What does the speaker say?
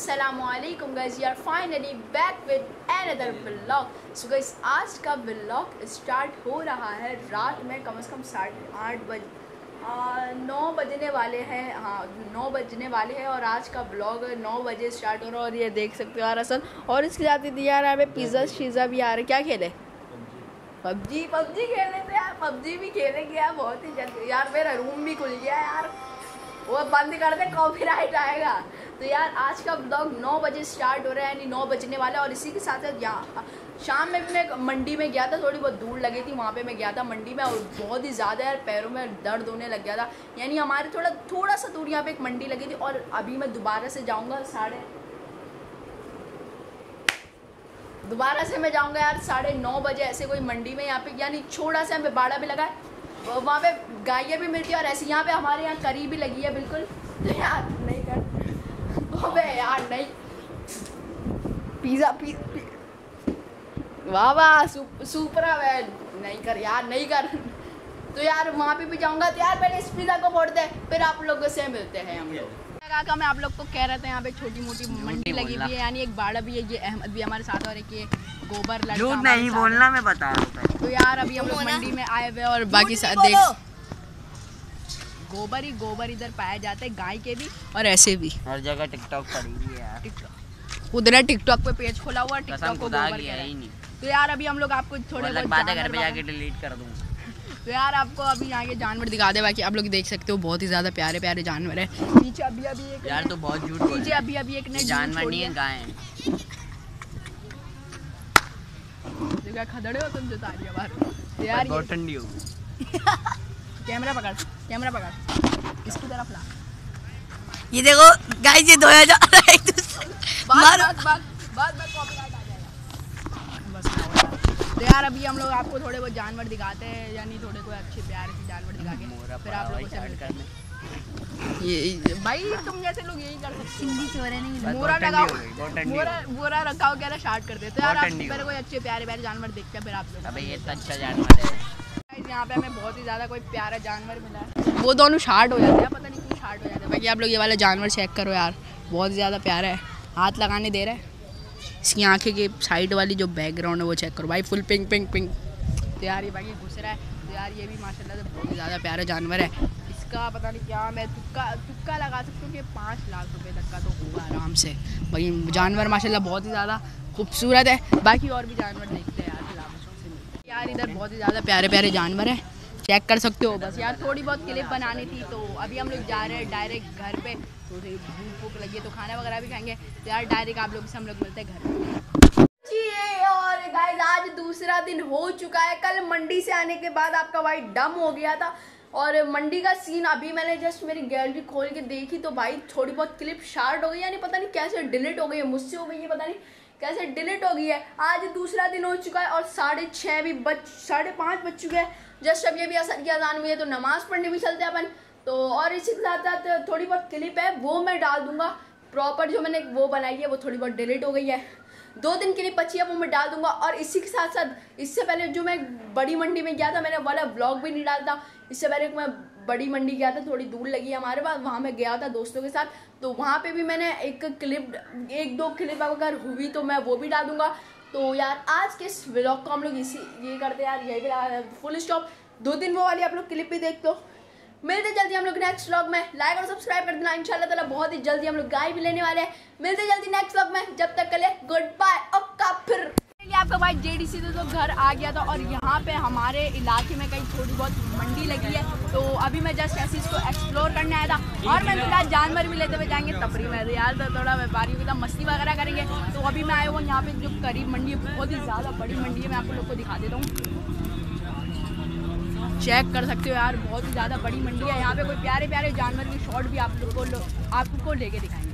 अस्सलामुअलैकुम guys, we are finally back with another vlog. So guys, आज का vlog start हो रहा है रात में कम से कम 8:30 बजे 9 बजने वाले हैं। हाँ, 9 बजने वाले हैं और आज का व्लॉग 9 बजे स्टार्ट हो रहा है। और ये देख सकते हो यार असल, और इसके साथ ही यार यहाँ पे पिज़्ज़ा शीज़ा भी आ रहे। क्या खेले? पबजी खेलने थे यार, पबजी भी खेलेंगे यार बहुत ही जल्दी। यार मेरा रूम भी खुल गया यार, वो बंद कर दे, कॉपीराइट आएगा। तो यार आज का ब्लॉग 9 बजे स्टार्ट हो रहा है, यानी 9 बजने वाला है। और इसी के साथ साथ यहाँ शाम में भी मैं मंडी में गया था, थोड़ी बहुत दूर लगी थी, वहाँ पे मैं गया था मंडी में। और बहुत ही ज़्यादा यार पैरों में दर्द होने लग गया था। यानी हमारे थोड़ा सा दूर यहाँ पे एक मंडी लगी थी। और अभी मैं दोबारा से जाऊँगा मैं जाऊँगा यार 9:30 बजे ऐसे कोई मंडी में, यहाँ पे यानी छोटा सा यहाँ पे बाड़ा भी लगा है, वहाँ पे गायें भी मिलती है। और ऐसे यहाँ पे हमारे यहाँ करी भी लगी है बिल्कुल। तो यार नहीं कर, अबे यार नहीं, पिज़्ज़ा वाह वाह सुपरा वैन, नहीं कर यार, नहीं कर। तो यार वहाँ पे भी जाऊँगा। तो यार पहले इस पिज़्ज़ा को फोड़ दे, फिर आप लोगों से मिलते हैं हम लोग। काका मैं आप लोग को कह रहा था, यहाँ पे छोटी मोटी मंडी लगी हुई है, यानी एक बाड़ा भी है, ये अहमद भी हमारे साथ, और एक ये गोबर लड़का नहीं बोलना, मैं बता रहा हूँ। तो यार अभी हम लोग मंडी में आए हुए और बाकी साथ देख, गोबर इधर पाया जाता है, गाय के भी और ऐसे भी हर जगह। टिकटॉक पड़ी हुई है यार, टिकटॉक उधर टिकटॉक पे पेज खोला हुआ, टिकटॉक को गोबर ही नहीं। तो यार अभी हम लोग आपको थोड़े बहुत बातें घर पे जाके डिलीट कर दूंगा। तो यार आपको अभी यहाँ के जानवर दिखा दे, बाकी आप लोग देख सकते हो बहुत ही ज़्यादा प्यारे प्यारे जानवर है। पीछे अभी एक यार, तो बहुत झूठ, पीछे अभी एक ने जानवर नहीं है, गाय है। देखा खदड़े हो तुम जो तारिया बार यार, बहुत ठंडी हो। कैमरा पकड़ इसकी तरफ ला, ये देखो गाइस, ये धोया जा रहा है। बस कॉपीराइट आ जाएगा बस। तो यार अभी हम लोग आपको थोड़े बहुत जानवर दिखाते हैं, यानी थोड़े कोई अच्छे प्यारे से जानवर दिखा के फिर आप लोगों से मिलते हैं। ये भाई तुम जैसे लोग यही कर सकते हो, मोरा लगाओ, मोरा रखाओ, कह रहा स्टार्ट कर दे। तो यार आप मेरे कोई अच्छे प्यारे प्यारे जानवर देखते हैं फिर आप लोग। अबे ये तो अच्छा जानवर है। यहाँ पे हमें बहुत ही ज़्यादा कोई प्यारा जानवर मिला है, वो दोनों शार्ट हो जाते हैं, पता नहीं क्यों शार्ट हो जाते हैं। बाकी आप लोग ये वाला जानवर चेक करो यार, बहुत ज़्यादा प्यारा है, हाथ लगाने दे रहा है। इसकी आंखें के साइड वाली जो बैकग्राउंड है वो चेक करो भाई, फुल पिंक। तो यार ये बाकी घुस रहा है। तो यार ये भी माशाल्लाह से बहुत ही ज़्यादा प्यारा जानवर है। इसका पता नहीं क्या, मैं तुक्का लगा सकती हूँ कि 5 लाख रुपये तक का तो होगा आराम से। भाई जानवर माशाल्लाह बहुत ही ज़्यादा खूबसूरत है। बाकी और भी जानवर देखते हैं यार, इधर बहुत ही ज़्यादा प्यारे प्यारे जानवर हैं, चेक कर सकते हो। बस यार थोड़ी बहुत क्लिप बनानी थी, तो अभी हम लोग जा रहे हैं डायरेक्ट घर पे। तो भूख लगी है तो खाना वगैरह भी खाएंगे। तो यार डायरेक्ट आप लोग से हम लोग मिलते हैं घर पे। और गाइस आज दूसरा दिन हो चुका है। कल मंडी से आने के बाद आपका भाई डम हो गया था। और मंडी का सीन अभी मैंने जस्ट मेरी गैलरी खोल के देखी तो भाई थोड़ी बहुत क्लिप शार्ट हो गई, यानी पता नहीं कैसे डिलीट हो गई है, मुझसे हो गई है, पता नहीं कैसे डिलीट हो गई है। आज दूसरा दिन हो चुका है और 5:30 बज चुके हैं। जस्ट अब ये भी असर की अजान हुई है, तो नमाज पढ़ने भी चलते हैं अपन। तो और इसी के साथ साथ थोड़ी बहुत क्लिप है वो मैं डाल दूंगा, प्रॉपर जो मैंने वो बनाई है वो थोड़ी बहुत डिलीट हो गई है। 2 दिन क्लिप बची है वो मैं डाल दूंगा। और इसी के साथ साथ इससे पहले जो मैं बड़ी मंडी में गया था, मैंने वाला व्लॉग भी नहीं डालता। इससे पहले मैं बड़ी मंडी गया था, थोड़ी दूर लगी है हमारे पास, वहाँ मैं गया था दोस्तों के साथ। तो वहाँ पे भी मैंने 1-2 क्लिप अगर हुई तो मैं वो भी डाल दूंगा। तो यार आज के इस व्लॉग को हम लोग ये करते हैं यार, यही भी फुल स्टॉप। 2 दिन वो वाली आप लोग क्लिप भी देख लो। मिलते जल्दी हम लोग नेक्स्ट व्लॉग में, लाइक और सब्सक्राइब कर देना। इंशाल्लाह ताला बहुत ही जल्दी हम लोग गाय भी लेने वाले हैं। मिलते जल्दी नेक्स्ट व्लॉग में, जब तक के लिए गुड बाय। ओका फिर आपका भाई जेडीसी तो घर आ गया था। और यहाँ पे हमारे इलाके में कहीं थोड़ी बहुत मंडी लगी है, तो अभी मैं जस्ट ऐसे इसको एक्सप्लोर करने आया था। और मैं थोड़ा जानवर भी लेते हुए जाएंगे तफरी में यार, तो थोड़ा व्यापारियों के साथ मस्ती वगैरह करेंगे। तो अभी मैं आया हूँ यहाँ पे जो करीब मंडी है, बहुत ही ज़्यादा बड़ी मंडी है, मैं आप लोग को दिखा देता हूँ, चेक कर सकते हो यार, बहुत ही ज़्यादा बड़ी मंडी है। यहाँ पे कोई प्यारे प्यारे जानवर की शॉट भी आपको लेके दिखाएंगे।